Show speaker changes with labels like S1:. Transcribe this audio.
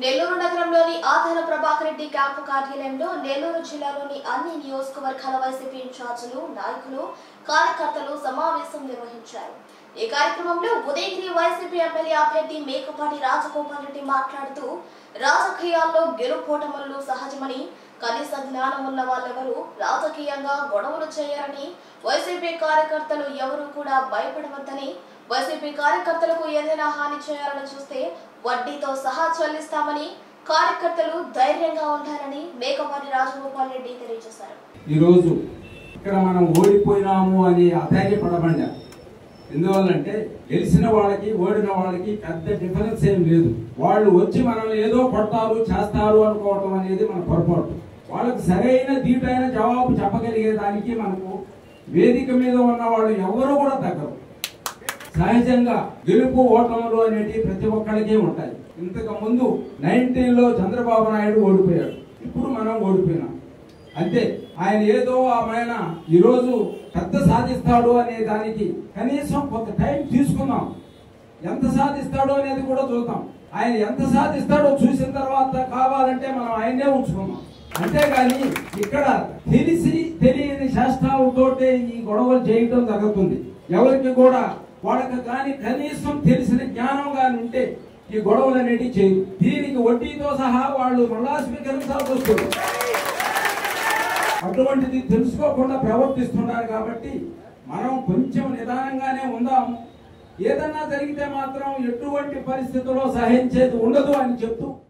S1: నెల్లూరు నగరంలోని ఆదాల ప్రభాకర్ రెడ్డి క్యాంపు కార్యాలయంలో నెల్లూరు జిల్లాలోని అన్ని నియోజకవర్గాల వైసీపీ ఇన్ఛార్జీలు, నాయకులు, కార్యకర్తలు సమావేశం నిర్వహించారు. ఈ కార్యక్రమంలో ఉదయగిరి వైసీపీ ఎమ్మెల్యే అభ్యర్థి మేకపాటి రాజగోపాల్ రెడ్డి మాట్లాడుతూ రాజకీయాల్లో గెలుపోటములు సహజమని, కనీస జ్ఞానం ఉన్న వాళ్ళెవరూ రాజకీయంగా గొడవలు చేయరని, వైసీపీ కార్యకర్తలు ఎవరు కూడా భయపడవద్దని, వైసీపీ కార్యకర్తలకు ఏదైనా హాని చేయాలని చూస్తే వడ్డీతో సహా చెల్లిస్తామని, కార్యకర్తలు ధైర్యంగా ఉండాలని మేకపాటి రాజగోపాల్ రెడ్డి తెలియజేశారు.
S2: ఈ రోజు ఇక్కడ మనం ఓడిపోయినాము అని అధైర్యపడమండి. ఎందువల్లంటే గెలిచిన వాళ్ళకి ఓడిన వాళ్ళకి పెద్ద డిఫరెన్స్ ఏం లేదు. వాళ్ళు వచ్చి మనల్ని ఏదో కొడతారు చేస్తారు అనుకోవటం అనేది మన పొరపాటు. వాళ్ళకి సరైన దీటైన జవాబు చెప్పగలిగే దానికి మనకు వేదిక మీద ఉన్న వాళ్ళు ఎవరు కూడా తగ్గరు. సహజంగా గెలుపు ఓటములు అనేవి ప్రతి ఒక్కరికి ఉంటాయి. ఇంతకు ముందు 19లో చంద్రబాబు నాయుడు ఓడిపోయాడు, ఇప్పుడు మనం ఓడిపోయినాం అంతే. ఆయన ఏదో ఆయన ఈరోజు పెద్ద సాధిస్తాడు అనే దానికి కనీసం కొంత టైం తీసుకుందాం. ఎంత సాధిస్తాడో అనేది కూడా చూద్దాం. ఆయన ఎంత సాధిస్తాడో చూసిన తర్వాత కావాలంటే మనం ఆయనే ఉంచుకుందాం. అంతేగాని ఇక్కడ తెలిసి తెలియని శాస్త్రాలతోటే ఈ గొడవలు చేయటం జరుగుతుంది. ఎవరికి కూడా వాళ్ళకి కానీ కనీసం తెలిసిన జ్ఞానం కానీ ఉంటే ఈ గొడవలు అనేవి చేయదు. దీనికి వడ్డీతో సహా వాళ్ళు మళ్ళా స్వీకరించాల్సి వస్తుంది. అటువంటిది తెలుసుకోకుండా ప్రవర్తిస్తున్నారు. కాబట్టి మనం కొంచెం నిదానంగానే ఉందాం. ఏదన్నా జరిగితే మాత్రం ఎటువంటి పరిస్థితుల్లో సహించేది ఉండదు అని చెప్తూ